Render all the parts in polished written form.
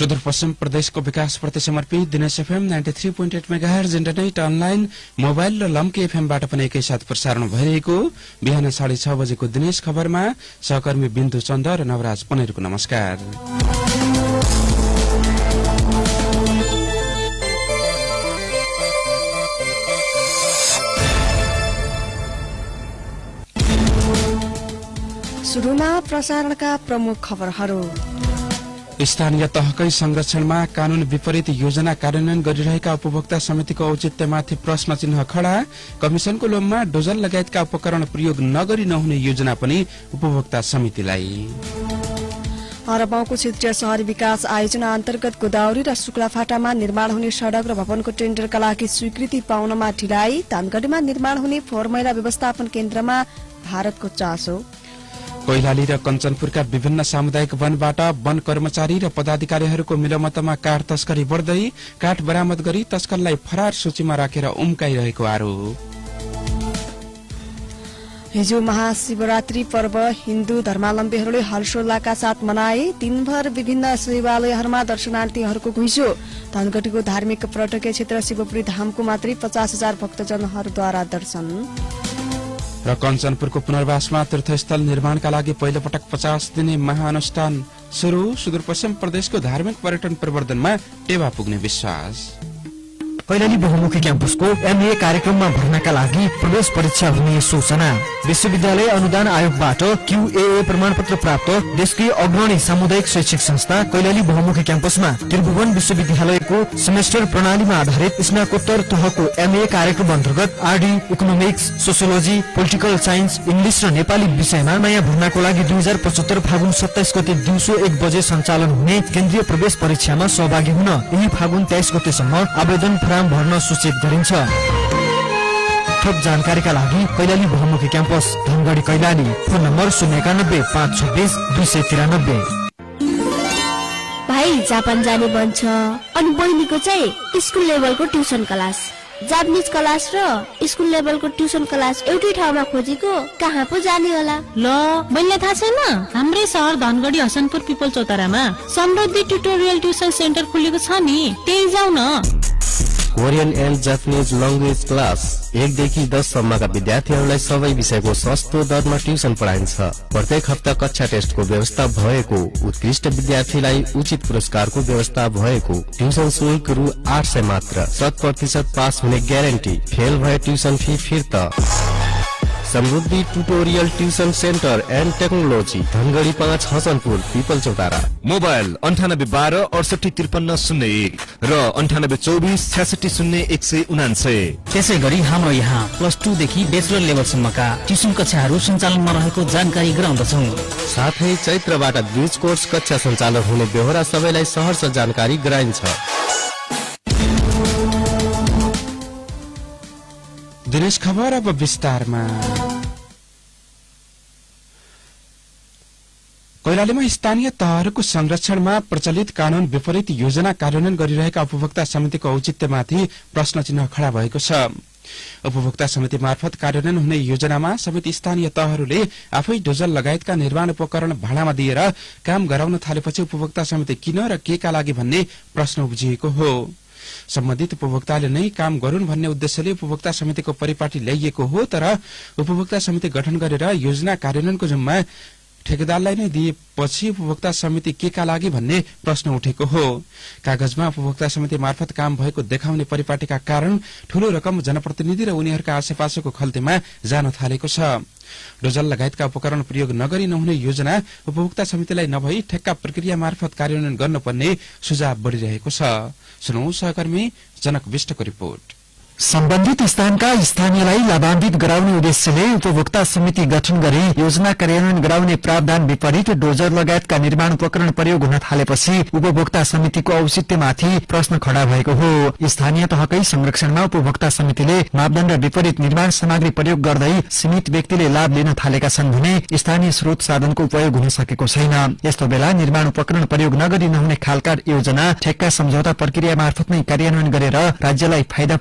सुदूरपश्चिम प्रदेशको विकासप्रति समर्पित Dinesh FM 93.8 megahertz internet online mobile र लम्की एफएमबाट पनि एकैसाथ प्रसारण भइरहेको बिहान 6:30 बजेको दिनेश खबरमा सहकर्मी बिन्दु चन्द र नवराज पनेरको नमस्कार। सुरुमा प्रसारणका प्रमुख खबरहरू। स्थानीय तहकै संरक्षणमा कानून विपरीत योजना कार्यान्वयन गरिरहेका उपभोक्ता समितिको औचित्यमाथि प्रश्न चिन्ह खडा। कमिशनको लोभमा डोजर लगायतका उपकरण प्रयोग नगरी नहुने योजना पनि उपभोक्ता समितिलाई। अरबाउँको क्षेत्रीय शहरी विकास आयोजना अन्तर्गत गोदावरी र शुक्लाफाटामा निर्माण हुने सड़क र भवनको टेन्डरका लागि स्वीकृति पाउनमा ढिलाइ। धनगढ़ीमा निर्माण हुने फोहोर मैला व्यवस्थापन केन्द्रमा भारतको चासो। कैलाली र कञ्चनपुरका विभिन्न सामुदायिक वनबाट वन कर्मचारी र पदाधिकारीहरूको मिलोमतमा काठ तस्करी बढ्दै काठ बरामद गरी तस्करलाई फरार सूचीमा राखेर उम्काइरहेको आरोप। हिजो महाशिवरात्रि पर्व हिन्दू धर्मावलम्बीहरूले हर्षोल्लासका साथ मनाए। दिनभर विभिन्न शिवालयहरूमा दर्शनार्थीहरूको घुइँचो। धनगढ़ीको धार्मिक पर्यटकीय क्षेत्र शिवपुरी धामको मात्रै 50,000 भक्तजनहरूद्वारा दर्शन। र कञ्चनपुरको पुनर्वासमा तीर्थस्थल निर्माणका लागि पहिलोपटक 50 दिने महाअनुष्ठान शुरू। सुदूरपश्चिम प्रदेशको धार्मिक पर्यटन प्रवर्धनमा टेवा पुग्ने विश्वास। कैलाली बहुमुखी क्याम्पसको एमए कार्यक्रममा भर्नाका लागि प्रवेश परीक्षा हुने सूचना। विश्वविद्यालय अनुदान आयोगबाट क्यूएए प्रमाणपत्र प्राप्त देशकै अग्रणी सामुदायिक शैक्षिक संस्था कैलाली बहुमुखी क्याम्पसमा त्रिभुवन विश्वविद्यालयको सेमेस्टर प्रणालीमा आधारित स्नातकोत्तर तहको एमए कार्यक्रम अन्तर्गत RD, economics, sociology, political science, English र नेपाली विषयमा नयाँ भर्नाको लागि 2075 फागुन 27 गते दिउँसो 1 बजे सञ्चालन हुने केन्द्रीय प्रवेश परीक्षामा सहभागी हुन यही फागुन 23 गतेसम्म आवेदन भर्न सूचित गरिन्छ। थप जानकारीका लागि Kailali Bahumukhi campus Dhangadhi Kailali. Phone number 091 526 293। भाइ जापान जाने भन्छ अनि बहिनीको चाहिँ स्कुल लेभलको ट्युसन क्लास, जापानिज क्लास र स्कुल लेभलको ट्युसन क्लास एउटै ठाउँमा खोजेको, कहाँ पो जाने होला? ल मैले थाहा छैन, हाम्रै सहर धनगढ़ी हसनपुर पिपल चौतारामा समृद्धि ट्युटोरियल ट्युसन सेन्टर खुलेको छ नि, त्यही जाऊ न। Korean and Japanese language class 1 देखि 10 सम्मका विद्यार्थीहरूलाई सबै विषयको सस्तो दरमा ट्युसन पढाइन्छ। प्रत्येक हप्ता कक्षा टेस्टको व्यवस्था भएको, उत्कृष्ट विद्यार्थीलाई उचित पुरस्कारको व्यवस्था भएको। ट्युसन शुल्क रु 800 मात्र। 100% पास हुने ग्यारेन्टी। फेल भए ट्युसन फी फिर्ता। Samriddhi tutorial tuition center and technology Dhangadhi 5 Hasanpur Pipal Chautara. Mobile 9812 685301 र 9824 660199। त्यसै गरी हाम्रो यहाँ +2 देखि बेचलर लेभलसम्मका ट्युसन कक्षाहरू सञ्चालनमा रहेको जानकारी गराउँदछौँ। साथै चैत्रबाट ब्रिज कोर्स कक्षा सञ्चालन हुने बेहोरा सबैलाई सहर्ष जानकारी गराइन्छ। दिनेश खबर अब विस्तारमा। कैलालीमा स्थानीय तहहरूको संरक्षणमा प्रचलित कानून विपरीत योजना कार्यान्वयन गरिरहेका उपभोक्ता समितिको औचित्यमाथि प्रश्न चिन्ह खडा भएको छ। उपभोक्ता समिति मार्फत कार्यान्वयन हुने योजनामा समिति स्थानीय तहहरूले आफै डोजर लगायतका निर्माण उपकरण भाडामा दिएर काम गराउन थालेपछि उपभोक्ता समिति किन र केका लागि भन्ने प्रश्न उब्जिएको हो। सम्बन्धित उपभोक्ताले नै काम गरून् भन्ने उद्देश्यले उपभोक्ता समितिको परिपाटी ल्याइएको हो, तर उपभोक्ता समिति गठन गरेर योजना कार्यान्वयनको जिम्मा ठेकेदारलाई नै दिएपछि उपभोक्ता समिति केका लागि भन्ने प्रश्न उठेको हो। कागजमा उपभोक्ता समिति मार्फत काम भएको देखाउने परिपाटीका कारण ठूलो रकम जनप्रतिनिधि र उनीहरूका आसेपासेको खल्तीमा जान थालेको छ। डोजर लगायतका उपकरण प्रयोग नगरी नहुने योजना उपभोक्ता समितिलाई नभई ठेक्का प्रक्रिया मार्फत कार्यान्वयन गर्नुपर्ने सुझाव बढ़िरहेको छ। सुनौ सहकर्मी जनक विष्टको रिपोर्ट। सम्बन्धित स्थानका स्थानीयलाई लाभान्वित गराउने उद्देश्यले उपभोक्ता समिति गठन गरी योजना कार्यान्वयन गराउने प्रावधान विपरीत डोजर लगायतका निर्माण उपकरण प्रयोग हुन थालेपछि उपभोक्ता समितिको औचित्यमाथि प्रश्न खडा भएको हो। स्थानीय तहकै संरक्षणमा उपभोक्ता समितिले मापदण्ड विपरीत निर्माण सामग्री प्रयोग गर्दै सीमित व्यक्तिले लाभ लिन थालेका छन् भने स्थानीय स्रोत साधनको उपयोग हुन सकेको छैन। यस्तो बेला निर्माण उपकरण प्रयोग नगरी नहुने खालका योजना ठेक्का सम्झौता प्रक्रिया मार्फत नै कार्यान्वयन गरेर राज्यलाई फाइदा पुग्ने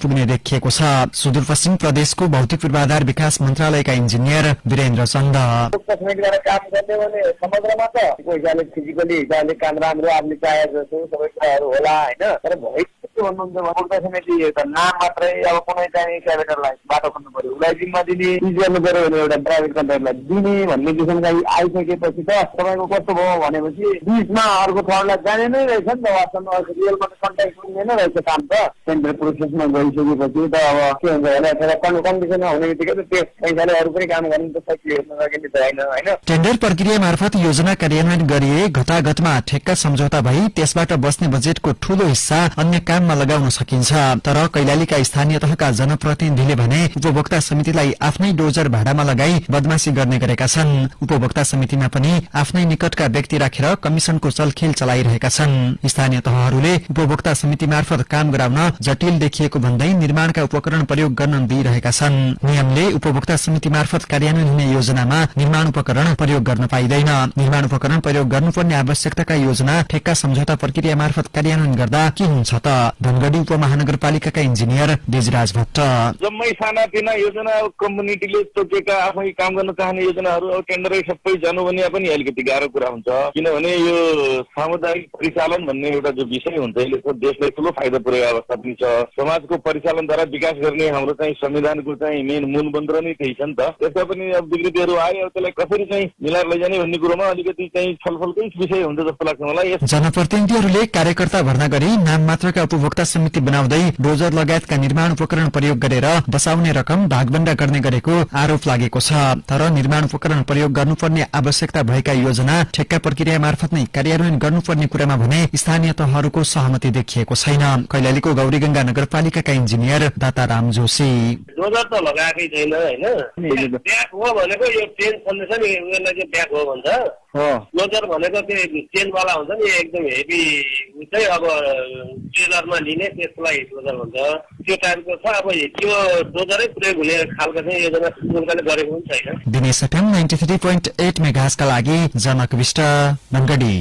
देखिएको छ। सुदूरपश्चिम प्रदेशको भौतिक पूर्वाधार विकास मन्त्रालयका इन्जिनियर वीरेन्द्र चन्द समितिबाट काम गर्ने भने समग्रमा त कोहीले फिजिकली हिसाबले काम राम्रो आफूले चाहेको जस्तो सबै कुराहरू होला हैन, तर भविष्यको भन्नुहुन्छ उपभोक्ता समिति त नाम मात्रै अब कुनै चाहिँ क्यापिटललाई बाटो खोज्नु पर्यो, उसलाई जिम्मा दिने चिज गर्नु पर्यो भने एउटा प्राइभेट कन्ट्र्याक्टरलाई दिने भन्ने किसिमका आइसकेपछि त तपाईँको कस्तो भयो भनेपछि बिचमा अर्को ठाउँलाई जाने नै रहेछ नि त। वास्तवमा रियलमा कन्ट्याक्ट हुने नै रहेछ काम त। टेन्डर प्रोसेसमा गइसकेपछि त अब के हुन्छ भने अथवा कन्डिसनमा हुने बित्तिकै त त्यो पैसाले अरू पनि काम गर्नु त सकियो नसकिने त होइन। टेन्डर प्रक्रिया मार्फत योजना कार्यान्वयन गरिए घटाघटमा ठेक्का सम्झौता भई त्यसबाट बस्ने बजेटको ठूलो हिस्सा अन्य काममा लगाउन सकिन्छ। तर कैलालीका स्थानीय तहका जनप्रतिनिधिले भने उपभोक्ता समितिलाई आफ्नै डोजर भाडामा लगाई बदमाशी गर्ने गरेका छन्। उपभोक्ता समितिमा पनि आफ्नै निकटका व्यक्ति राखेर कमिसनको चलखेल चलाइरहेका छन्। स्थानीय तहहरूले उपभोक्ता समिति मार्फत काम गराउन जटिल देखिएको भन्दै निर्माणका उपकरण प्रयोग गर्न दिइरहेका छन्। नियमले उपभोक्ता समिति मार्फत कार्यान्वयन हुने योजनामा निर्माण उपकरण प्रयोग गर्न पाइँदैन। निर्माण उपकरण प्रयोग गर्नुपर्ने आवश्यकताका योजना ठेक्का सम्झौता प्रक्रिया मार्फत कार्यान्वयन गर्दा के हुन्छ त? धनगढ़ी उपमहानगरपालिकाका इन्जिनियर देजराज भट्ट जम्मै सानातिना योजना कम्युनिटीले तोकेका आफै काम गर्न चाहने योजनाहरू अब टेन्डरै सबै जानु भने पनि अलिकति गाह्रो कुरा हुन्छ, किनभने यो सामुदायिक परिचालन भन्ने एउटा जो विषय हुन्छ यसले देशलाई ठुलो फाइदा पुर्याउने अवस्था पनि छ। समाजको परिचालनद्वारा विकास गर्ने हाम्रो चाहिँ संविधानको चाहिँ मेन मूल मन्त्र नै त्यही छ नि त। त्यसमा पनि अब विकृतिहरू आए अब त्यसलाई कसरी चाहिँ मिलाएर लैजाने भन्ने कुरोमा अलिकति चाहिँ छलफलकै विषय हुन्छ जस्तो लाग्छ मलाई। जनप्रतिनिधिहरूले कार्यकर्ता भर्ना गरी नाम मात्रका उपभोक्ता समिति बनाउँदै डोजर लगायतका निर्माण उपकरण प्रयोग गरेर बसाउने रकम भागबण्डा गर्ने गरेको आरोप लागेको छ। तर निर्माण उपकरण प्रयोग गर्नुपर्ने आवश्यकता भएका योजना ठेक्का प्रक्रिया मार्फत नै कार्यान्वयन गर्नुपर्ने कुरामा भने स्थानीय तहहरूको सहमति देखिएको छैन। कैलालीको गौरीगंगा नगरपालिकाका इन्जिनियर दाताराम जोशी डोजर त लगाएकै छैन हैन, ब्याक हो भनेको यो चेन खोल्ने छ नि उनीहरुलाई चाहिँ ब्याक हो भन्छ। डोजर भनेको त्यो चेनवाला हुन्छ नि एकदम हेभी चाहिँ अब ट्रेलरमा लिने त्यसलाई डोजर भन्छ, त्यो टाइपको छ। अब त्यो डोजरै प्रयोग हुने खालको चाहिँ योजना सरकारले गरेको पनि छैन। दिनेश FM 93.8 मेगाहर्जका लागि जनक विष्ट धनगढ़ी।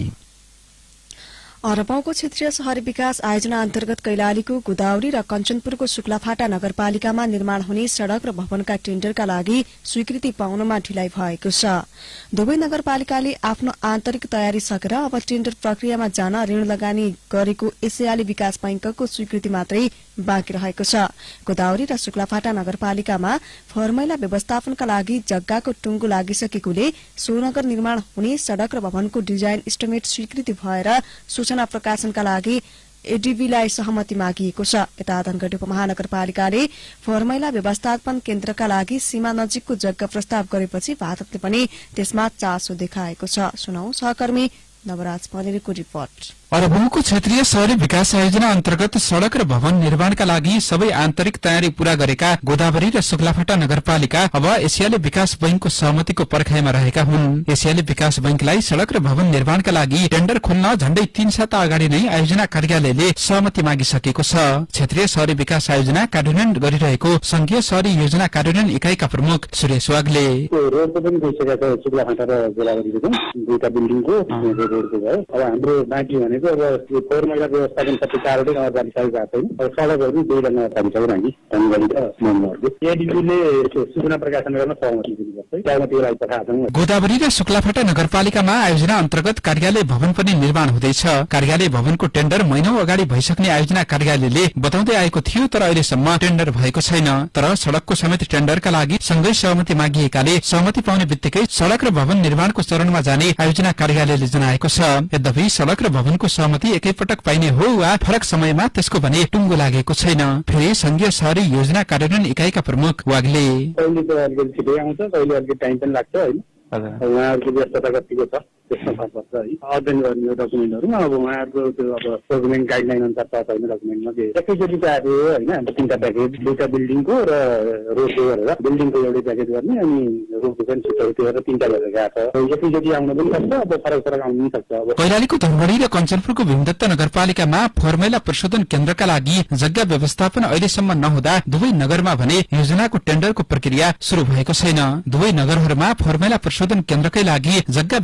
अरबाउँको क्षेत्रीय शहरी विकास आयोजना अन्तर्गत कैलालीको गोदावरी र कञ्चनपुरको शुक्लाफाटा नगरपालिकामा निर्माण हुने सड़क र भवनका टेन्डरका लागि स्वीकृति पाउनमा ढिलाइ भएको छ। दुवै नगरपालिकाले आफ्नो आन्तरिक तयारी सकेर अब टेन्डर प्रक्रियामा जान ऋण लगानी गरेको एशियाली विकास बैंकको स्वीकृति मात्रै बाँकी रहेको छ। गोदावरी र शुक्लाफाटा नगरपालिकामा फोहोरमैला व्यवस्थापनका लागि जग्गाको टुङ्गो लागिसकेकोले सोनगर निर्माण हुने सड़क र भवनको डिजाइन इस्टिमेट स्वीकृति भएर सूचना प्रकाशनका लागि एडीबीलाई सहमति मागिएको छ। यता धनगढ़ी उपमहानगरपालिकाले फोहोरमैला व्यवस्थापन केन्द्रका लागि सीमा नजिकको जग्गा प्रस्ताव गरेपछि भारतले पनि त्यसमा चासो देखाएको छ। सुनौ सहकर्मी नवराज पनेरीको रिपोर्ट। अरबौंको क्षेत्रीय शहरी विकास आयोजना अन्तर्गत सड़क र भवन निर्माणका लागि सबै आन्तरिक तयारी पूरा गरेका गोदावरी र शुक्लाफाटा नगरपालिका अब एशियाली विकास बैंकको सहमतिको पर्खाइमा रहेका हुन्। एशियाली विकास बैंकलाई सड़क र भवन निर्माणका लागि टेन्डर खोल्न झण्डै 3 साता अगाडि नै आयोजना कार्यालयले सहमति मागिसकेको छ। क्षेत्रीय शहरी विकास आयोजना कार्यान्वयन गरिरहेको संघीय शहरी योजना कार्यान्वयन इकाइका प्रमुख सुरेश वाग्ले रोडको पनि भइसकेको छ। शुक्लाफाटा र गोदावरीको दुईटा बिल्डिङको रोडको भयो। अब हाम्रो बाँकी भनेको अब यो फोहोरमैला व्यवस्थापन सबै चारवटै नगरपालिकाले गएको छैन। अब सडकहरू दुईवटा नगरपालिकाको लागि धनगढ़ी र मङ्गलहरुको एडीबीले सूचना प्रकाशन गर्न सहमति दिनुपर्छ। सहमतिको लागि पठाएको छ। गोदावरी र शुक्लाफाटा नगरपालिकामा आयोजना अन्तर्गत कार्यालय भवन पनि निर्माण हुँदैछ। कार्यालय भवनको टेन्डर महिनौ अगाडि भइसक्ने आयोजना कार्यालयले बताउँदै आएको थियो, तर अहिलेसम्म टेन्डर भएको छैन। तर सड़कको समेत टेन्डरका लागि सँगै सहमति मागिएकाले सहमति पाउने बित्तिकै सड़क र भवन निर्माणको चरणमा जाने आयोजना कार्यालयले जनाएको छ। यद्यपि सड़क र भवनको सहमति एकैपटक पाइने हो वा फरक समयमा त्यसको भने टुङ्गो लागेको छैन। फेरि संघीय शहरी योजना कार्यान्वयन इकाइका प्रमुख वाग्ले कहिले त अलिकति छिटै आउँछ, कहिले अलिकति टाइम पनि लाग्छ हैन। उहाँहरूको व्यस्तता कतिको छ त्यसमा फरक पर्छ है। अध्ययन गर्ने यो डकुमेन्टहरुमा अब उहाँहरूको त्यो अब प्रोग्रामिङ गाइडलाइन अनुसार छ छैन डकुमेन्टमा के एकैचोटि त आयो हैन। हाम्रो 3टा प्याकेज, दुईटा बिल्डिङको र रोडको गरेर बिल्डिङको एउटै प्याकेज गर्ने अनि रोडको पनि छुट्टै गरेर 3टा गरेर गएको छ। एकैचोटि आउन पनि सक्छ, अब फरक फरक आउन पनि सक्छ। अब कैलालीको धनगढ़ी र कञ्चनपुरको भीमदत्त नगरपालिकामा फोहोरमैला प्रशोधन केन्द्रका लागि जग्गा व्यवस्थापन अहिलेसम्म नहुँदा दुवै नगरमा भने योजनाको टेन्डरको प्रक्रिया शुरू भएको छैन। दुवै नगरहरूमा फोहोरमैला प्रशोधन केन्द्रकै लागि जग्गा व्यवस्थापन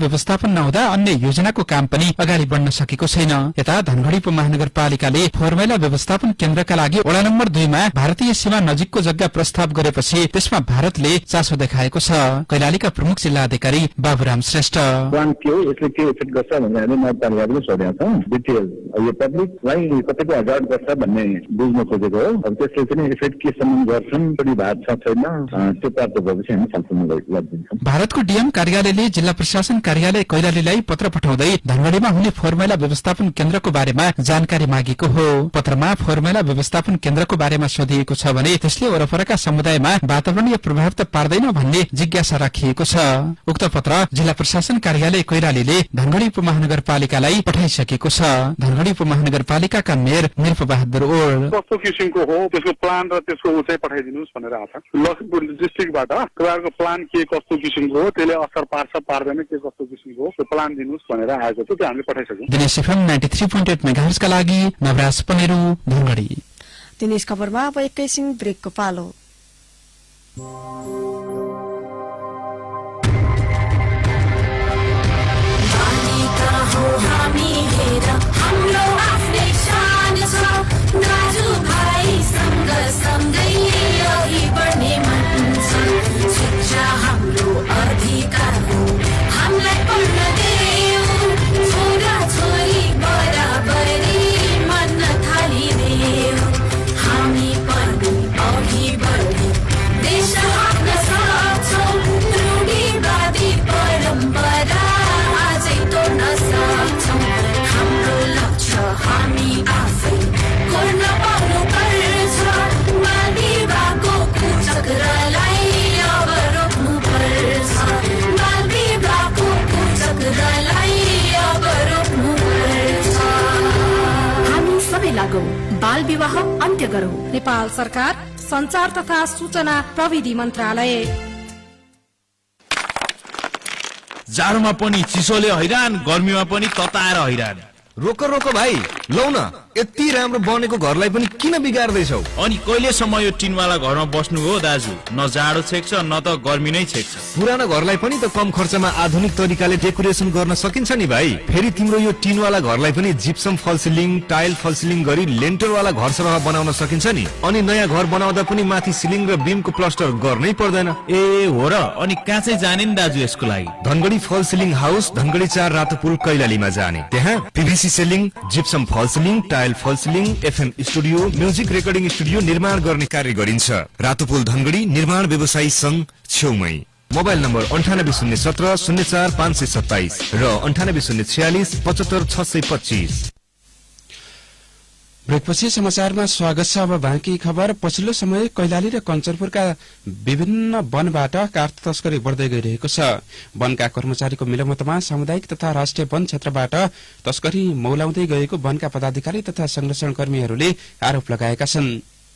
व्यवस्थापन नहुँदा अन्य योजनाको काम पनि अगाडि बढ्न सकेको छैन। यता धनगढ़ी उपमहानगरपालिकाले फोहोर मैला व्यवस्थापन केन्द्रका लागि वडा नम्बर 2 मा भारतीय सीमा नजिकको जग्गा प्रस्ताव गरेपछि त्यसमा भारतले चासो देखाएको छ। कैलालीका प्रमुख जिल्ला अधिकारी बाबुराम श्रेष्ठ प्लान के हो, यसले के इफेक्ट गर्छ भनेर हामीले नगरपालिकाले सोधेका छौँ। डिटेल यो पब्लिकलाई कतिको हजार्ड गर्छ भन्ने बुझ्न खोजेको हो। अब त्यसले पनि इफेक्ट केसम्म गर्छन् बढी भात छ छैन त्यो प्राप्त भएपछि हामी छलफलमा लगिदिन्छौँ। भारतको डीएम कार्यालयले जिल्ला प्रशासन कार्यालय कैलालीलाई पत्र पठाउँदै धनगढ़ीमा हुने फोहोर मैला व्यवस्थापन केन्द्रको बारेमा जानकारी मागेको हो। पत्रमा फोहोर मैला व्यवस्थापन केन्द्रको बारेमा सोधिएको छ भने त्यसले वरपरका समुदायमा वातावरणीय प्रभाव त पार्दैन भन्ने जिज्ञासा राखिएको छ। उक्त पत्र जिल्ला प्रशासन कार्यालय कैलालीले धनगढ़ी उपमहानगरपालिकालाई पठाइसकेको छ। धनगढ़ी उपमहानगरपालिकाका मेयर मिर्पबहादुर ओल कस्तो किसिमको हो त्यसको प्लान र त्यसको उ चाहिँ पठाइदिनुहोस् भनेर आएको छ। लखनपुर डिस्ट्रिक्टबाट तपाईँहरूको प्लान के कस्तो किसिमको हो, त्यसले असर पार्छ पार्दैन, के कस्तो किसिमको हो त्यो प्लान दिनुहोस् भनेर आएको छ। त्यो हामीले पठाइसक्यौँ। दिनेश एफएम 93.8 मेगाहर्ज का लागि नवराज पनेरू धनगढ़ी। दिनेश खबरमा अब एकैछिन ब्रेकको पालो। बाल विवाह अन्त्य गरौं। नेपाल सरकार संचार तथा सूचना प्रविधि मन्त्रालय। जाडोमा पनि चिसोले हैरान, गर्मीमा पनि तताएर हैरान। रोक भाइ, लौ न यति राम्रो बनेको घरलाई पनि किन बिगार्दैछौ? अनि कहिलेसम्म यो टिनवाला घरमा बस्नु हो दाजु? न जाडो छेक्छ न त गर्मी नै छेक्छ। पुरानो घरलाई पनि त कम खर्चमा आधुनिक तरिकाले डेकोरेसन गर्न सकिन्छ नि भाइ। फेरि तिम्रो यो टिनवाला घरलाई पनि gypsum fall ceiling, tile fall ceiling गरी लेन्टरवाला घर सरह बनाउन सकिन्छ नि। अनि नयाँ घर बनाउँदा पनि माथि सिलिङ र बीमको प्लास्टर गर्नै पर्दैन। ए हो र, अनि कहाँ चाहिँ जाने नि दाजु यसको लागि? Dhangadhi fall ceiling house, Dhangadhi 4 Ratopul कैलालीमा जाने। त्यहाँ PVC ceiling, gypsum fall ceiling, tile fall ceiling, FM studio, music recording studio निर्माण गर्ने कार्य गरिन्छ। रातोपुल धनगढ़ी निर्माण व्यवसायी संघ छेउमै। मोबाइल नम्बर 980170 04 527 र 980146 75 625। ब्रेकपछि समाचारमा स्वागत छ। अब बाँकी खबर। पछिल्लो समय कैलाली र कञ्चनपुरका विभिन्न वनबाट काठ तस्करी बढ्दै गइरहेको छ। वनका कर्मचारीको मिलोमतमा सामुदायिक तथा राष्ट्रिय वन क्षेत्रबाट तस्करी मौलाउँदै गएको वनका पदाधिकारी तथा संरक्षण कर्मीहरूले आरोप लगाएका छन्।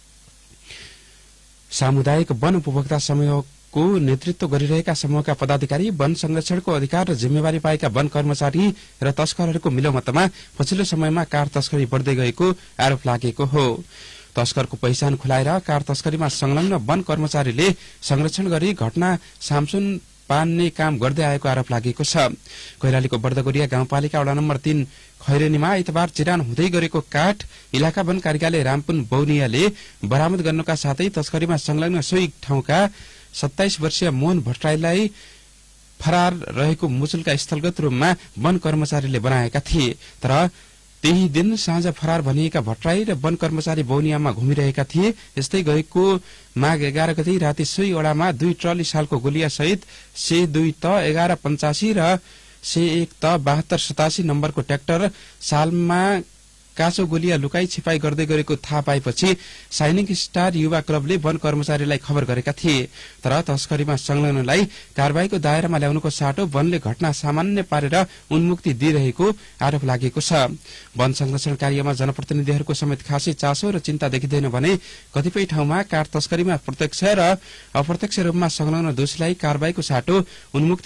सामुदायिक वन उपभोक्ता समूहको नेतृत्व गरिरहेका समूहका पदाधिकारी, वन संरक्षणको अधिकार र जिम्मेवारी पाएका वन कर्मचारी र तस्करहरूको मिलोमतमा पछिल्लो समयमा कार तस्करी बढ्दै गएको आरोप लागेको हो। तस्करको पहिचान खुलाएर कार तस्करीमा संलग्न वन कर्मचारीले संरक्षण गरी घटना सामसुन पान्ने काम गर्दै आएको आरोप लागेको छ। कैलालीको बर्दगोरिया गाउँपालिका वडा नम्बर 3 खैरेनीमा आइतबार चिरान हुँदै गरेको काठ इलाका वन कार्यालय रामपुन बौनियाले बरामद गर्नुका साथै तस्करीमा संलग्न सोही ठाउँका 27 वर्षीय मोहन भट्टराईलाई फरार रहेको मुचुल्का स्थलगत रूपमा वन कर्मचारीले बनाएका थिए। तर त्यही दिन साँझ फरार भनिएका भट्टराई र वन कर्मचारी बौनियामा घुमिरहेका थिए। यस्तै गएको माघ 11 गते राति सोही वडामा 2 ट्रली सालको गोलिया सहित C2 त 1185 र C1 त 7287 नम्बरको ट्र्याक्टर सालमा काँचो गोलिया लुकाई छिपाई गर्दै गरेको थाहा पाएपछि साइनिङ स्टार युवा क्लबले वन कर्मचारीलाई खबर गरेका थिए। तर तस्करीमा संलग्नलाई कारबाहीको दायरामा ल्याउनुको साटो वनले घटना सामान्य पारेर उन्मुक्ति दिइरहेको आरोप लागेको छ। वन संरक्षण कार्यमा जनप्रतिनिधिहरूको समेत खासै चासो र चिन्ता देखिँदैन भने कतिपय ठाउँमा कार तस्करीमा प्रत्यक्ष र अप्रत्यक्ष रूपमा संलग्न दोषीलाई कारबाहीको साटो उन्मुक्ति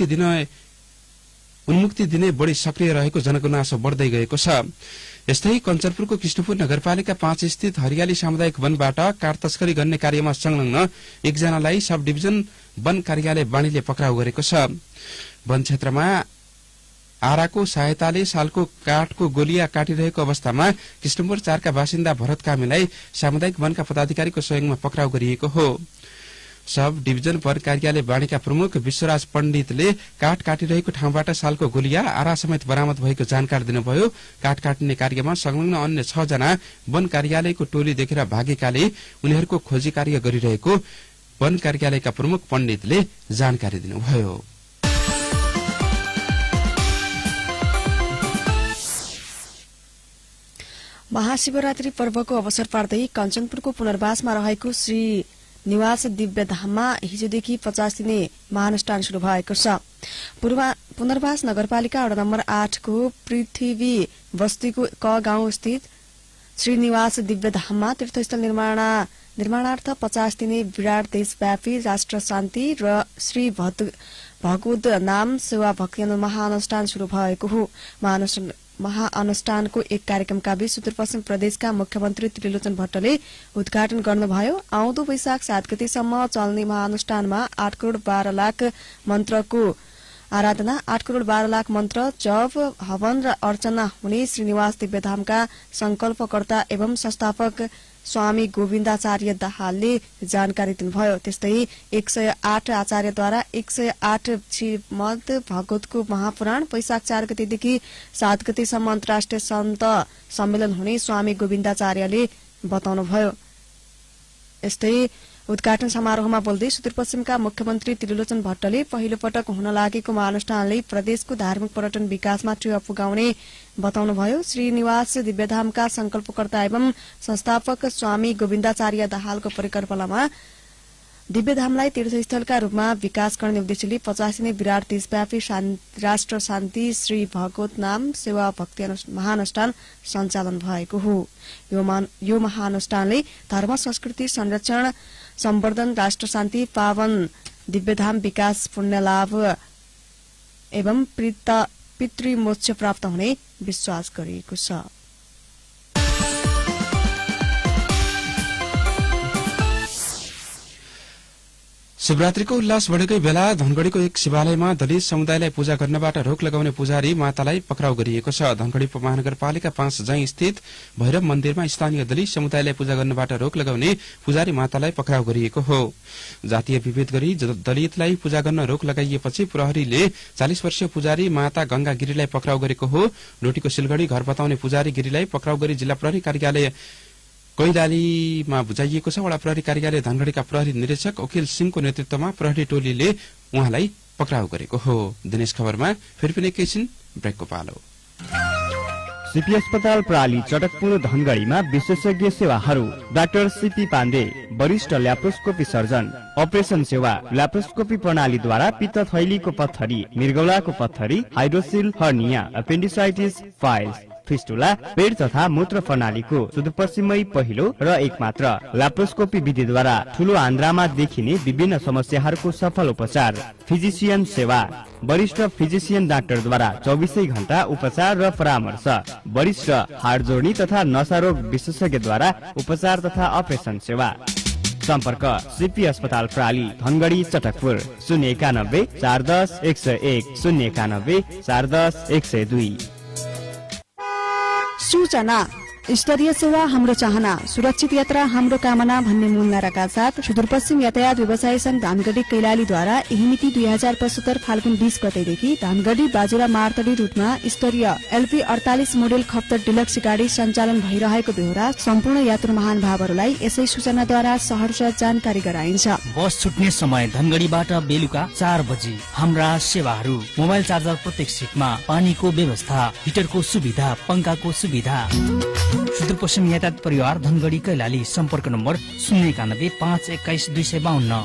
दिने बढी सक्रिय रहेको जनगुनासो बढ्दै गएको छ। यस्तै कञ्चनपुरको कृष्णपुर नगरपालिका 5 स्थित हरियाली सामुदायिक वनबाट कार तस्करी गर्ने कार्यमा संलग्न एकजनालाई सब डिभिजन वन कार्यालय बाणीले पक्राउ गरेको छ। वन क्षेत्रमा आराको सहायताले सालको काठको गोलिया काटिरहेको अवस्थामा कृष्णपुर 4 का बासिन्दा भरत कामीलाई सामुदायिक वनका पदाधिकारीको सहयोगमा पक्राउ गरिएको हो। सब डिभिजन वन कार्यालय बाणीका प्रमुख विश्वराज पण्डितले काठ काटिरहेको ठाउँबाट सालको गोलिया आरा समेत बरामद भएको जानकारी दिनुभयो। काठ काट्ने कार्यमा संलग्न अन्य 6 जना वन कार्यालयको टोली देखेर भागेकाले उनीहरूको खोजी कार्य गरिरहेको वन कार्यालयका प्रमुख पण्डितले जानकारी दिनुभयो। महाशिवरात्रि पर्वको अवसर पार्दै कञ्चनपुरको पुनर्वासमा रहेको श्री निवास दिव्य धाममा हिजोदेखि 50 दिने महानुष्ठान शुरू भएको छ। पुनर्वास नगरपालिका वडा नम्बर 8 को पृथ्वी बस्तीको क गाउँ स्थित श्रीनिवास दिव्य धाममा तीर्थस्थल निर्माणार्थ 50 दिने विराट देशव्यापी राष्ट्र शान्ति र श्री भगवत नाम सेवा भक्ति महानुष्ठान शुरू भएको हो। महाअनुष्ठानको एक कार्यक्रमका बीच सुदूरपश्चिम प्रदेशका मुख्यमन्त्री त्रिलोचन भट्टले उद्घाटन गर्नुभयो। आउँदो वैशाख 7 गतेसम्म चल्ने महाअनुष्ठानमा 8 करोड़ 12 लाख मन्त्रको आराधना, 8 करोड़ 12 लाख मन्त्र, जप, हवन र अर्चना हुने श्रीनिवास दिव्यधामका संकल्पकर्ता एवं संस्थापक स्वामी गोविन्दाचार्य दाहालले जानकारी दिनुभयो। त्यस्तै 108 आचार्यद्वारा 108 श्रीमद् भगवतको महापुराण वैशाख 4 गतेदेखि 7 गतेसम्म अन्तर्राष्ट्रिय सन्त सम्मेलन हुने स्वामी गोविन्दाचार्यले बताउनुभयो। यस्तै उद्घाटन समारोहमा बोल्दै सुदूरपश्चिमका मुख्यमन्त्री त्रिलोचन भट्टले पहिलो पटक हुन लागेको महाअनुष्ठानले प्रदेशको धार्मिक पर्यटन विकासमा टेवा पुगाउने बताउनुभयो। श्रीनिवास दिव्यधामका संकल्पकर्ता एवं संस्थापक स्वामी गोविन्दाचार्य दाहालको परिकल्पनामा दिव्यधामलाई तीर्थस्थलका रूपमा विकास गर्ने उद्देश्यले 50 दिने विराट देशव्यापी राष्ट्र शान्ति श्री भगवत नाम सेवा भक्ति महाअनुष्ठान सञ्चालन भएको हो। यो महाअनुष्ठानले धर्म संस्कृति संरक्षण सम्वर्धन, राष्ट्र शान्ति, पावन दिव्यधाम विकास, पुण्य लाभ एवं पितृमोक्ष प्राप्त हुने विश्वास गरिएको छ। शिवरात्रिको उल्लास बढेकै बेला धनगढ़ीको एक शिवालयमा दलित समुदायलाई पूजा गर्नबाट रोक लगाउने पुजारी मातालाई पक्राउ गरिएको छ। धनगढ़ी महानगरपालिका 5 जैं स्थित भैरव मन्दिरमा स्थानीय दलित समुदायलाई पूजा गर्नबाट रोक लगाउने पुजारी मातालाई पक्राउ गरिएको हो। जातीय विभेद गरी दलितलाई पूजा गर्न रोक लगाइएपछि प्रहरीले 40 वर्षीय पुजारी माता गंगा गिरीलाई पक्राउ गरेको हो। डोटीको सिलगढ़ी घर बताउने पुजारी गिरीलाई पक्राउ गरी जिल्ला प्रहरी कार्यालय कैलालीमा बुझाइएको छ। वडा प्रहरी कार्यालय धनगढ़ीका प्रहरी निरीक्षक अखिल सिंहको नेतृत्वमा प्रहरी टोलीले उहाँलाई पक्राउ गरेको हो। दिनेश खबरमा फेरि पनि एकैछिन ब्रेकको पालो। सीपी अस्पताल प्राली चटकपुर धनगढ़ीमा विशेषज्ञ सेवाहरू डाक्टर सीपी पाण्डे, वरिष्ठ ल्याप्रोस्कोपी सर्जन, अपरेसन सेवा, ल्याप्रोस्कोपी प्रणालीद्वारा पित्त थैलीको पत्थरी, मृगौलाको पत्थरी, hydrocele, hernia, appendicitis, piles, fistula, पेट तथा मूत्र प्रणालीको सुदूरपश्चिमै पहिलो र एकमात्र ल्याप्रोस्कोपी विधिद्वारा ठूलो आन्द्रामा देखिने विभिन्न समस्याहरूको सफल उपचार। फिजिशियन सेवा, वरिष्ठ फिजिशियन डाक्टरद्वारा 24 घण्टा उपचार र परामर्श। वरिष्ठ हाड जोड्नी तथा नसारोग विशेषज्ञद्वारा उपचार तथा अपरेसन सेवा। सम्पर्क सीपी अस्पताल प्राली धनगढ़ी चटकपुर 091 410 101 091 410 102। सूचना स्तरीय सेवा हाम्रो चाहना, सुरक्षित यात्रा हाम्रो कामना भन्ने मूल नाराका साथ सुदूरपश्चिम यातायात व्यवसाय संघ धानगढ़ी कैलालीद्वारा यही मिति 2075 फाल्गुन 20 गतेदेखि धानगढ़ी बाजुरा मार्तडी रूटमा स्तरीय एलपी 48 मोडेल खप्तर डिलक्स गाडी सञ्चालन भइरहेको बेहोरा सम्पूर्ण यात्रु महानुभावहरूलाई यसै सूचनाद्वारा सहर्ष जानकारी गराइन्छ। बस छुट्ने समय धनगढ़ीबाट बेलुका 4 बजी। हाम्रा सेवाहरू मोबाइल चार्जर प्रत्येक सिटमा, पानीको व्यवस्था, हिटरको सुविधा, पंखाको सुविधा। सुदूरपश्चिम यातायात परिवार धनगढ़ी कैलाली। सम्पर्क नम्बर 091 521 252।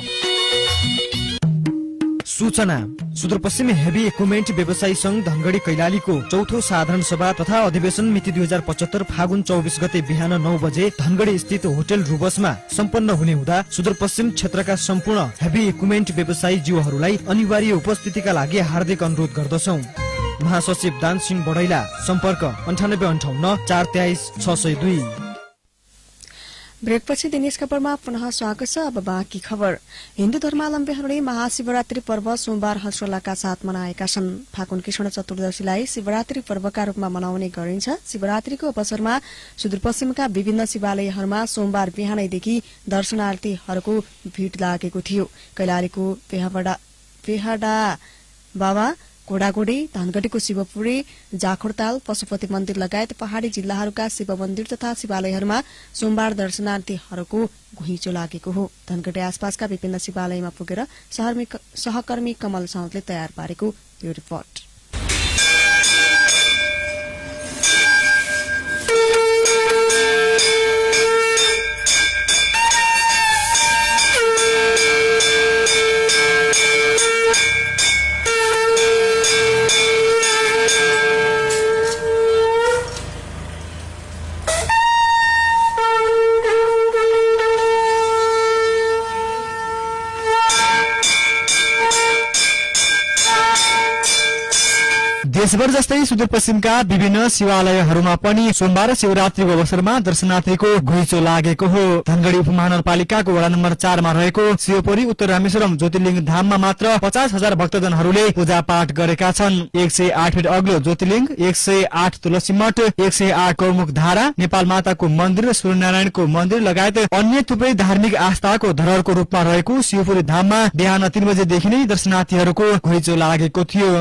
सूचना सुदूरपश्चिम हेभी इक्विपमेन्ट व्यवसायी संघ धनगढ़ी कैलालीको चौथो साधारण सभा तथा अधिवेशन मिति 2075 फागुन 24 गते बिहान 9 बजे धनगढ़ी स्थित होटल रुबसमा सम्पन्न हुने हुँदा सुदूरपश्चिम क्षेत्रका सम्पूर्ण हेभी इक्विपमेन्ट व्यवसायी जीवहरूलाई अनिवार्य उपस्थितिका लागि हार्दिक अनुरोध गर्दछौं। महासचिव दान सिंह बडैला। सम्पर्क 9858 423 602। ब्रेकपछि दिनेश खबरमा पुनः स्वागत छ। अब बाँकी खबर। हिन्दू धर्मावलम्बीहरूले महाशिवरात्रि पर्व सोमबार हर्षोल्लासका साथ मनाएका छन्। फागुन कृष्ण चतुर्दशीलाई शिवरात्रि पर्वका रूपमा मनाउने गरिन्छ। शिवरात्रिको अवसरमा सुदूरपश्चिमका विभिन्न शिवालयहरूमा सोमबार बिहानैदेखि दर्शनार्थीहरूको भीड़ लागेको थियो। कैलालीको बेहडा बाबा, घोडागोडी, धनगढ़ीको शिवपुरी, जाखोरताल, पशुपति मन्दिर लगायत पहाड़ी जिल्लाहरूका शिव मन्दिर तथा शिवालयहरूमा सोमबार दर्शनार्थीहरूको घुइँचो लागेको हो। धनगढ़ी आसपासका विभिन्न शिवालयमा पुगेर सहकर्मी कमल साउदले तयार पारेको यो रिपोर्ट। देशभर जस्तै सुदूरपश्चिमका विभिन्न शिवालयहरूमा पनि सोमबार शिवरात्रिको अवसरमा दर्शनार्थीको घुइँचो लागेको हो। धनगढ़ी उपमहानगरपालिकाको वडा नम्बर 4 मा रहेको शिवपुरी उत्तर रामेश्वरम ज्योतिर्लिंग धाममा मात्र 50,000 भक्तजनहरूले पूजा पाठ गरेका छन्। 108 फिट अग्लो ज्योतिर्लिंग, 108 तुलसी मठ, 108 गौमुख धारा, नेपाल माताको मन्दिर र सूर्यनारायणको मन्दिर लगायत अन्य थुप्रै धार्मिक आस्थाको धरोहरको रूपमा रहेको शिवपुरी धाममा बिहान 3 बजेदेखि नै दर्शनार्थीहरूको घुइँचो लागेको थियो।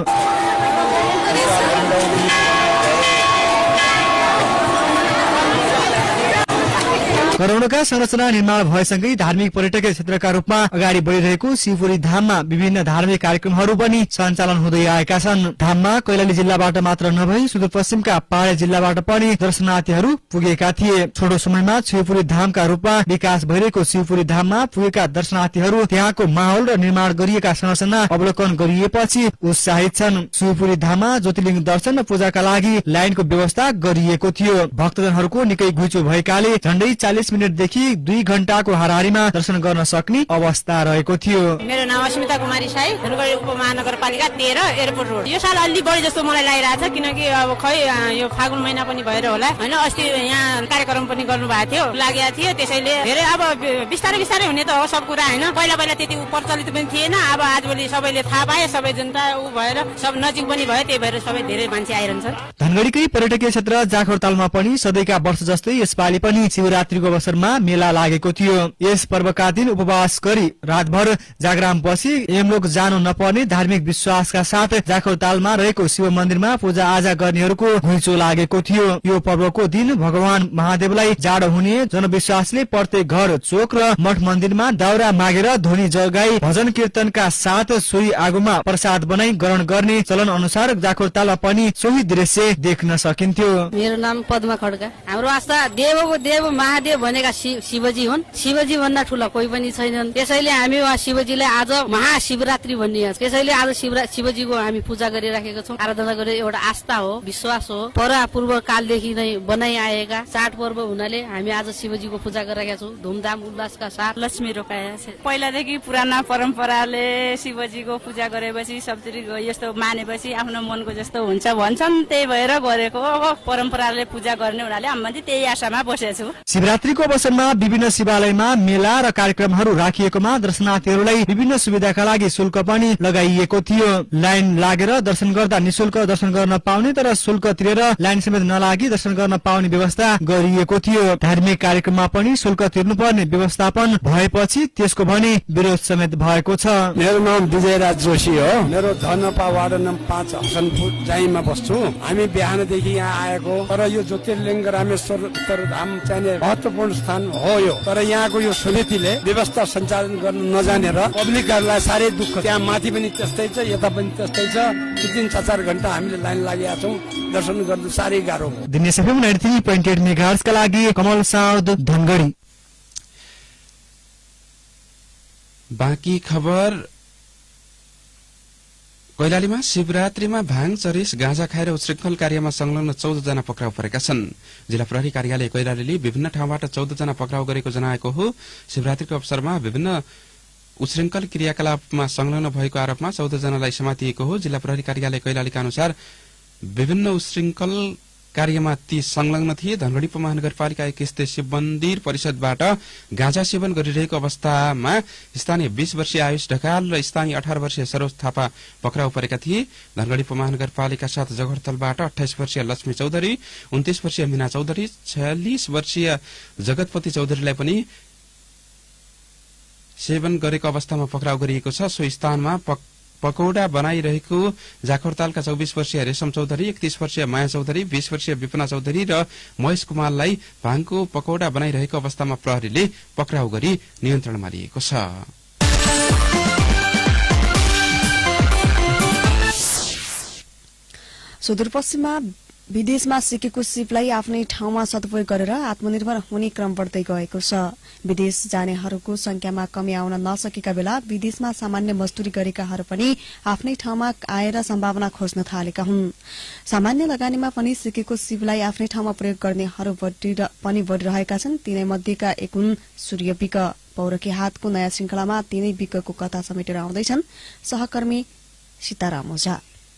कोरोनाका संरचना निर्माण भएसँगै धार्मिक पर्यटकीय क्षेत्रका रूपमा अगाडि बढ़िरहेको शिवपुरी धाममा विभिन्न धार्मिक कार्यक्रमहरू पनि सञ्चालन हुँदै आएका छन्। धाममा कैलाली जिल्लाबाट मात्र नभई सुदूरपश्चिमका पहाडी जिल्लाबाट पनि दर्शनार्थीहरू पुगेका थिए। छोटो समयमा शिवपुरी धामका रूपमा विकास भइरहेको शिवपुरी धाममा पुगेका दर्शनार्थीहरू त्यहाँको माहौल र निर्माण गरिएका संरचना अवलोकन गरिएपछि उत्साहित छन्। शिवपुरी धाममा ज्योतिर्लिंग दर्शन र पूजाका लागि लाइनको व्यवस्था गरिएको थियो। भक्तजनहरूको निकै घुइँचो भएकाले झण्डै 40 मिनटदेखि 2 घण्टाको हाराहारीमा दर्शन गर्न सक्ने अवस्था रहेको थियो। मेरो नाम अस्मिता कुमारी साई, धनगढ़ी उपमहानगरपालिका 13 एयरपोर्ट रोड। यो साल अलि बढी जस्तो मलाई लागिरहेछ, किनकि अब खै यो फागुन महिना पनि भएर होला हैन। अस्ति यहाँ कार्यक्रम पनि गर्नु भएको थियो, लागेको थियो। त्यसैले धेरै अब बिस्तारै बिस्तारै हुने त हो सब कुरा हैन। पहिला त्यति प्रचलित पनि थिएन। अब आजभोलि सबैले थाहा पाए, सबै जनता भएर सब नजिक पनि भयो। त्यही भएर सबै धेरै मान्छे आइरहन्छन्। धनगढ़ीकै पर्यटकीय क्षेत्र जाखोरतालमा पनि सधैँका वर्ष जस्तै यसपालि पनि शिवरात्रिको अवसरमा मेला लागेको थियो। यस पर्वका दिन उपवास गरी रातभर जागराम बसी यमलोक जानु नपर्ने धार्मिक विश्वासका साथ जाखोरतालमा रहेको शिव मन्दिरमा पूजा आजा गर्नेहरूको घुइँचो लागेको थियो। यो पर्वको दिन भगवान महादेवलाई जाडो हुने जनविश्वासले प्रत्येक घर, चोक र मठ मन्दिरमा दाउरा मागेर ध्वनि जगाई भजन कीर्तनका साथ सोही आगोमा प्रसाद बनाई ग्रहण गर्ने चलन अनुसार जाखोरतालमा पनि सोही दृश्य देख्न सकिन्थ्यो। मेरो नाम पद्मा खड्का। हाम्रो आस्था देवको देव महादेव भनेका शिवजी हुन्। शिवजी भन्दा ठूला कोही पनि छैनन्। त्यसैले हामी उहाँ शिवजीलाई आज महाशिवरात्रि भनिन्छ। त्यसैले आज शिवजीको हामी पूजा गरिराखेका छौँ। आराधना गरे एउटा आस्था हो, विश्वास हो। पूर्व कालदेखि नै बनाइ आएका चाड पर्व हुनाले हामी आज शिवजीको पूजा गरिरहेका छौँ धुमधाम उल्लासका साथ। लक्ष्मी रोकाया छ। पहिलादेखि पुराना परम्पराले शिवजीको पूजा गरेपछि सबैले यस्तो मानेपछि आफ्नो मनको जस्तो हुन्छ भन्छन्। त्यही भएर गरेको परम्पराले पूजा गर्ने हुनाले हामी त्यही आशामा बसेका छौँ। शिवरात्रिको अवसरमा विभिन्न शिवालयमा मेला र कार्यक्रमहरू राखिएकोमा दर्शनार्थीहरूलाई विभिन्न सुविधाका लागि शुल्क पनि लगाइएको थियो। लाइन लागेर दर्शन गर्दा निशुल्क दर्शन गर्न पाउने तर शुल्क तिरेर लाइन समेत नलागी दर्शन गर्न पाउने व्यवस्था गरिएको थियो। धार्मिक कार्यक्रममा पनि शुल्क तिर्नुपर्ने व्यवस्थापन भएपछि त्यसको भने विरोध समेत भएको छ। मेरो नाम विजयराज जोशी हो। मेरो धनपा वार्ड नम्बर 5 हसनपुर जाइमा बस्छु। हामी बिहानदेखि यहाँ आएको, तर यो ज्योतिर्लिङ्ग रामेश्वर उत्तरधाम चाहिने महत्वपूर्ण स्थान हो यो। तर यहाँको यो समितिले व्यवस्था सञ्चालन गर्न नजानेर पब्लिकहरूलाई साह्रै दुःख। त्यहाँ माथि पनि त्यस्तै छ, यता पनि त्यस्तै छ। 3-4 घण्टा हामीले लाइन लागेका छौँ, दर्शन गर्नु साह्रै गाह्रो हो। दिनेश एफएम 93.8 मेगाहर्ट्ज का लागि कमल साउद, धनगढ़ी। बाँकी खबर। कैलालीमा शिवरात्रिमा भाङ, चरिस, गाँजा खाएर उच्छृङ्खल कार्यमा संलग्न 14 जना पक्राउ परेका छन्। जिल्ला प्रहरी कार्यालय कैलालीले विभिन्न ठाउँबाट 14 जना पक्राउ गरेको जनाएको हो। शिवरात्रिको अवसरमा विभिन्न उच्छृङ्खल क्रियाकलापमा संलग्न भएको आरोपमा 14 जनालाई समातिएको हो। जिल्ला प्रहरी कार्यालय कैलालीका अनुसार विभिन्न उच्छृङ्खल कार्यमा ती संलग्न थिए। धनगढ़ी उपमहानगरपालिका 21 स्थित शिव मन्दिर परिषदबाट गाँजा सेवन गरिरहेको अवस्थामा स्थानीय 20 वर्षीय आयुष ढकाल र स्थानीय 18 वर्षीय सरोज थापा पक्राउ परेका थिए। धनगढ़ी उपमहानगरपालिका 7 जगरतलबाट 28 वर्षीय लक्ष्मी चौधरी, 29 वर्षीय मीना चौधरी, 46 वर्षीय जगतपति चौधरीलाई पनि सेवन गरेको अवस्थामा पक्राउ गरिएको छ। सो स्थानमा पकौडा बनाइरहेको जाखरतालका 24 वर्षीय रेशम चौधरी, 31 वर्षीय माया चौधरी, 20 वर्षीय विपना चौधरी र महेश कुमारलाई भाङको पकौडा बनाइरहेको अवस्थामा प्रहरीले पक्राउ गरी नियन्त्रणमा लिएको छ। सुदूरपश्चिममा विदेशमा सिकेको सिपलाई आफ्नै ठाउँमा सदुपयोग गरेर आत्मनिर्भर हुने क्रम बढ्दै गएको छ। विदेश जानेहरूको संख्यामा कमी आउन नसकेका बेला विदेशमा सामान्य मजदूरी गरेकाहरू पनि आफ्नै ठाउँमा आएर सम्भावना खोज्न थालेका हुन्। सामान्य लगानीमा पनि सिकेको सिपलाई आफ्नै ठाउँमा प्रयोग गर्नेहरू पनि बढ़िरहेका छन्। तिनै मध्येका एक हुन् सूर्य विक। पौरखी हातको नयाँ श्रृंखलामा तिनै विकको कथा समेटेर आउँदैछन् सहकर्मी सीताराम ओझा।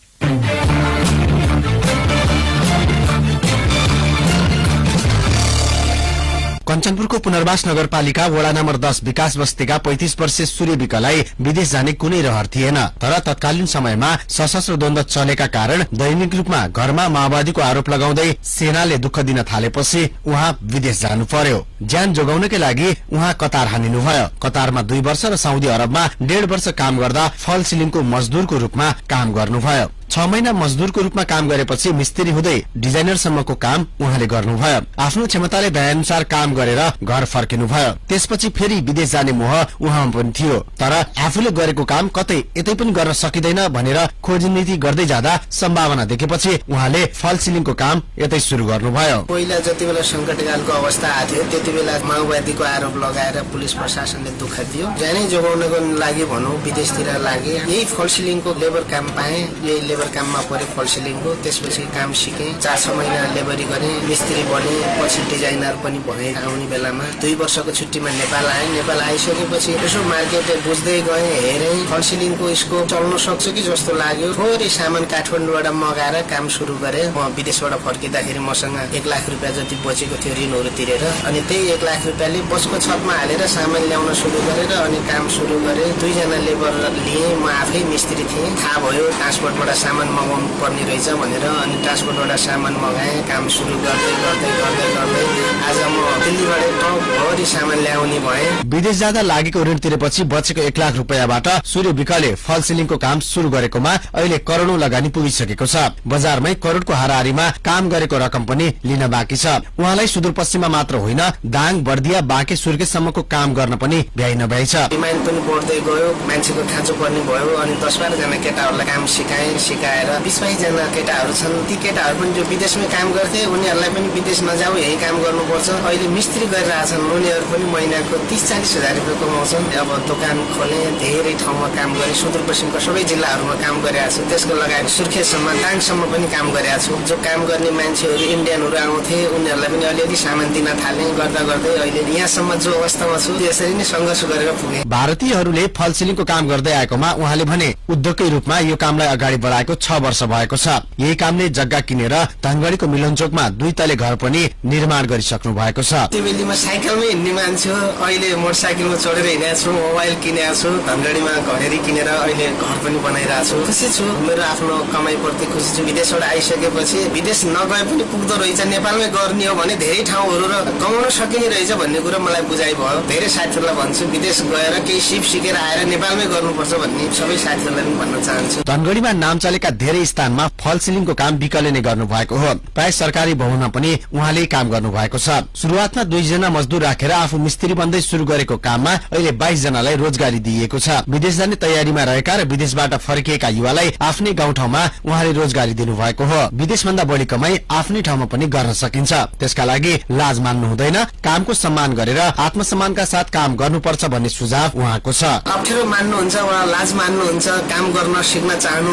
कञ्चनपुरको पुनर्वास नगरपालिका वडा नम्बर 10 विकास बस्तीका 35 वर्षीय सूर्य विकलाई विदेश जाने कुनै रहर थिएन। तर तत्कालीन समयमा सशस्त्र द्वन्द्व चलेका कारण दैनिक रूपमा घरमा माओवादीको आरोप लगाउँदै सेनाले दुःख दिन थालेपछि उहाँ विदेश जानु पर्यो। ज्यान जोगाउनकै लागि उहाँ कतार हानिनुभयो। कतारमा 2 वर्ष र साउदी अरबमा 1.5 वर्ष काम गर्दा फल सिलिङको मजदूरको रूपमा काम गर्नुभयो। 6 महिना मजदूरको रूपमा काम गरेपछि मिस्त्री हुँदै डिजाइनरसम्मको काम उहाँले गर्नुभयो। आफ्नो क्षमताले भएअनुसार काम गरेर घर फर्किनुभयो। त्यसपछि फेरि विदेश जाने मोह उहाँमा पनि थियो। तर आफूले गरेको काम कतै यतै पनि गर्न सकिँदैन भनेर खोजनीति गर्दै जाँदा सम्भावना देखेपछि उहाँले फल सिलिङको काम यतै सुरु गर्नुभयो। पहिला जति बेला संकटकालको अवस्था आथ्यो त्यति बेला माओवादीको आरोप लगाएर पुलिस प्रशासनले दुःख दियो। ज्यानै जोगाउनको लागि भनौं विदेशतिर लागे। यही फल सिलिङको लेबर काम पाए। यही लेबर काममा परे फल सिलिङको। त्यसपछि काम सिके। 4-6 महिना लेबरी गरे, मिस्त्री बने, पछि डिजाइनर पनि भए। आउने बेलामा 2 वर्षको छुट्टीमा नेपाल आए। नेपाल आइसकेपछि यसो मार्केट बुझ्दै गए, हेरे फल सिलिङको यसको चल्न सक्छ कि जस्तो लाग्यो। थोरै सामान काठमाडौँबाट मगाएर काम सुरु गरे। म विदेशबाट फर्किँदाखेरि मसँग 1 लाख रुपैयाँ जति बचेको थियो ऋणहरू तिरेर। अनि त्यही 1 लाख रुपैयाँले बसको छतमा हालेर सामान ल्याउन सुरु गरेर अनि काम सुरु गरे। 2 जना लेबर लिए। म आफै मिस्त्री थिएँ। थाहा भयो ट्रान्सपोर्टबाट सामान मगाउनु पर्ने रहेछ भनेर अनि ट्रान्सपोर्टबाट सामान मगाए। काम सुरु गर्दै गर्दै गर्दै गर्दै आज म दिल्लीबाट टपभरि सामान ल्याउने भए। विदेश जाँदा लागेको ऋण तिरेपछि बचेको 1 लाख रुपैयाँबाट सूर्य विकले फल सिलिङको काम सुरु गरेकोमा अहिले करोडौं लगानी पुगिसकेको छ। बजारमै करोडको हाराहारीमा काम गरेको रकम पनि लिन बाँकी छ। उहाँलाई सुदूरपश्चिममा मात्र होइन दाङ, बर्दिया, बाँके सुर्खेतसम्मको काम गर्न पनि भ्याइ नभ्याइ छ। डिमान्ड पनि बढ्दै गयो। मान्छेको खाँचो पर्ने भयो। अनि 10-12 जना केटाहरूलाई काम सिकाएर 20-22 जना केटाहरू छन्। ती केटाहरू पनि जो विदेशमै काम गर्थे उनीहरूलाई पनि विदेश नजाऊ यही काम गर्नुपर्छ। अहिले मिस्त्री गरिरहेछन्। उनीहरू पनि महिनाको 30-40 हजार रुपियाँ कमाउँछन्। अब दोकान खोले, धेरै ठाउँमा काम गरे। सुदूरपश्चिमका सबै जिल्लाहरूमा काम गरेको छु। त्यसको लगायत सुर्खेतसम्म, दाङसम्म पनि काम गरेको छु। जो काम गर्ने मान्छेहरू इन्डियनहरू आउँथे उनीहरूलाई पनि अलिअलि सामान दिन थाले। गर्दा गर्दै अहिले यहाँसम्म जो अवस्थामा छु त्यसरी नै संघर्ष गरेर पुगे। भारतीयहरूले फल सिलिङको काम गर्दै आएकोमा उहाँले भने उद्योगकै रूपमा यो कामलाई अगाडि बढाएको 6 वर्ष भएको छ। यही कामले जग्गा किनेर धनगढ़ीको मिलनचोकमा 2 तले घर पनि निर्माण गरिसक्नु भएको छ। त्रिवेलीमा साइकलमै हिँड्ने मान्छे हो। अहिले मोटरसाइकलमा चढेर हिँडेको छु। मोबाइल किनेको छु। धनगढ़ीमा घरेरी किनेर अहिले घर पनि बनाइरहेको छु। खुसी छु। मेरो आफ्नो कमाई प्रति खुसी छु। विदेशबाट आइसकेपछि विदेश नगए पनि पुग्दो रहेछ। नेपालमै गर्ने हो भने धेरै ठाउँहरू र कमाउन सकिने रहेछ भन्ने कुरा मलाई बुझाइ भयो। धेरै साथीहरूलाई भन्छु विदेश गएर केही सिप सिकेर आएर नेपालमै गर्नुपर्छ भन्ने सबै साथीहरूलाई पनि भन्न चाहन्छु। धनगढ़ीमा नाम चलेका धेरै स्थानमा फल सिलिङको काम विकले नै गर्नु भएको हो। प्राय सरकारी भवनमा पनि उहाँले काम गर्नु भएको छ। सुरुवातमा 2 जना मजदूर राखेर आफू मिस्त्री बन्दै सुरु गरेको काममा अहिले 22 जनालाई रोजगारी दिइएको छ। विदेश जाने तयारीमा रहेका र विदेशबाट फर्किएका युवालाई आफ्नै गाउँठाउँमा उहाँले रोजगारी दिनु भएको हो। विदेशभन्दा बढी कमाई आफ्नै ठाउँमा पनि गर्न सकिन्छ। त्यसका लागि लाज मान्नु हुँदैन। कामको सम्मान गरेर आत्मसम्मानका साथ काम गर्नुपर्छ भन्ने सुझाव उहाँको छ। अप्ठ्यारो मान्नुहुन्छ वा लाज मान्नुहुन्छ, काम गर्न सिक्न चाहनुहुन्छ वा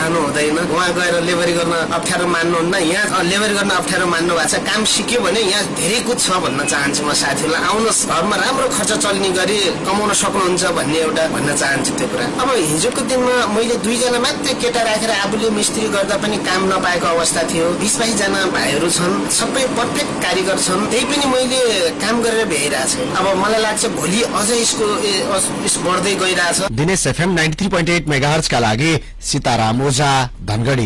चाहनु हुँदैन, उहाँ गएर लेबरी गर्न अप्ठ्यारो मान्नुहुन्न। यहाँ लेबरी गर्न अप्ठ्यारो मान्नु भएको छ, काम सिक्यो भने यहाँ धेरै कुछ छ भन्न चाहन्छु म साथीहरूलाई। आउनुहोस्, घरमा राम्रो खर्च चल्ने गरी कमाउन सक्नुहुन्छ भन्ने एउटा भन्न चाहन्छु त्यो कुरा। अब हिजोको दिनमा मैले 2 जना मात्रै केटा राखेर आफूले मिस्त्री गर्दा पनि काम नपाएको अवस्था थियो। 20-22 जना भाइहरू छन्, सबै परफेक्ट कारिगर छन्, त्यही पनि मैले काम गरेर भ्याइरहेको छु। अब मलाई लाग्छ भोलि अझ यसको बढ्दै गइरहेछ। दिनेश FM 93.8 मेगाहर्ज का लागि सीताराम ओझा, धनगढ़ी।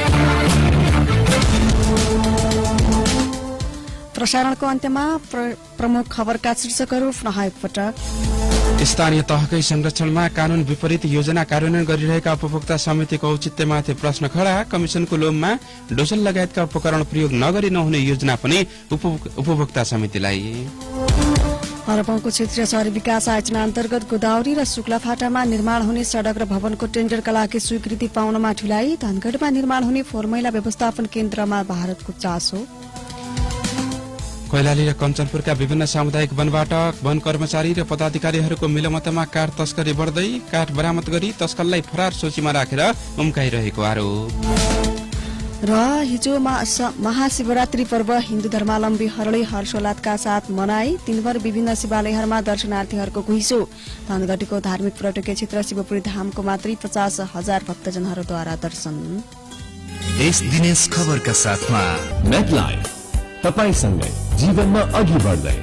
प्रसारणको अन्त्यमा प्रमुख खबरका शीर्षकहरू पुनः एकपटक। स्थानीय तहकै संरक्षणमा कानून विपरीत योजना कार्यान्वयन गरिरहेका उपभोक्ता समितिको औचित्यमाथि प्रश्न खडा। कमिसनको लोभमा डोजल लगायतका उपकरण प्रयोग नगरी नहुने योजना पनि उपभोक्ता समितिलाई। हरपङको क्षेत्रीय शहरी विकास आयोजना अन्तर्गत गोदावरी र शुक्लाफाटामा निर्माण हुने सड़क र भवनको टेन्डरका लागि स्वीकृति पाउनमा ढिलाइ। धनगढीमा निर्माण हुने फोहोर मैला व्यवस्थापन केन्द्रमा भारतको चासो। कैलाली र कञ्चनपुरका विभिन्न सामुदायिक वनबाट वन कर्मचारी र पदाधिकारीहरूको मिलमतमा काठ तस्करी बढ्दै, काठ बरामद गरी तस्करलाई फरार सूचीमा राखेर उम्काइरहेको आरोप। र हिजो महाशिवरात्रि पर्व हिन्दू धर्मावलम्बीहरूले हर्षोल्लासका साथ मनाए। दिनभर विभिन्न शिवालयहरूमा दर्शनार्थीहरूको घुइँचो। धनगढीको धार्मिक पर्यटकीय क्षेत्र शिवपुरी धामको मात्रै 50,000 भक्तजनहरूद्वारा दर्शन। देश दिनेश खबरका साथमा मेटलाइफ तपाईसँगै जीवनमा अघि बढ्दै।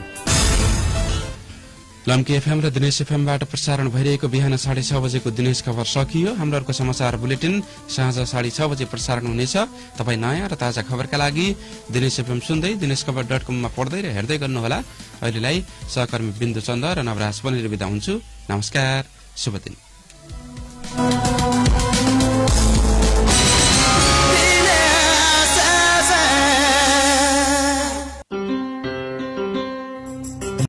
लम्की एफएम र दिनेश एफएमबाट प्रसारण भइरहेको बिहान 6:30 बजेको दिनेश खबर सकियो। हाम्रो अर्को समाचार बुलेटिन साँझ 6:30 बजे प्रसारण हुनेछ। तपाईँ नयाँ र ताजा खबरका लागि दिनेश एफएम सुन्दै दिनेशखबर.com मा पढ्दै र हेर्दै गर्नुहोला। अहिलेलाई सहकर्मी बिन्दु चन्द र नवराज बनेर बिदा हुन्छु। नमस्कार, शुभ दिन।